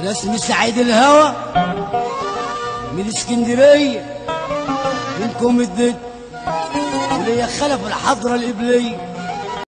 انا اسمي سعيد الهوى من اسكندريه، منكم الدد وليا خلف الحضره القبليه.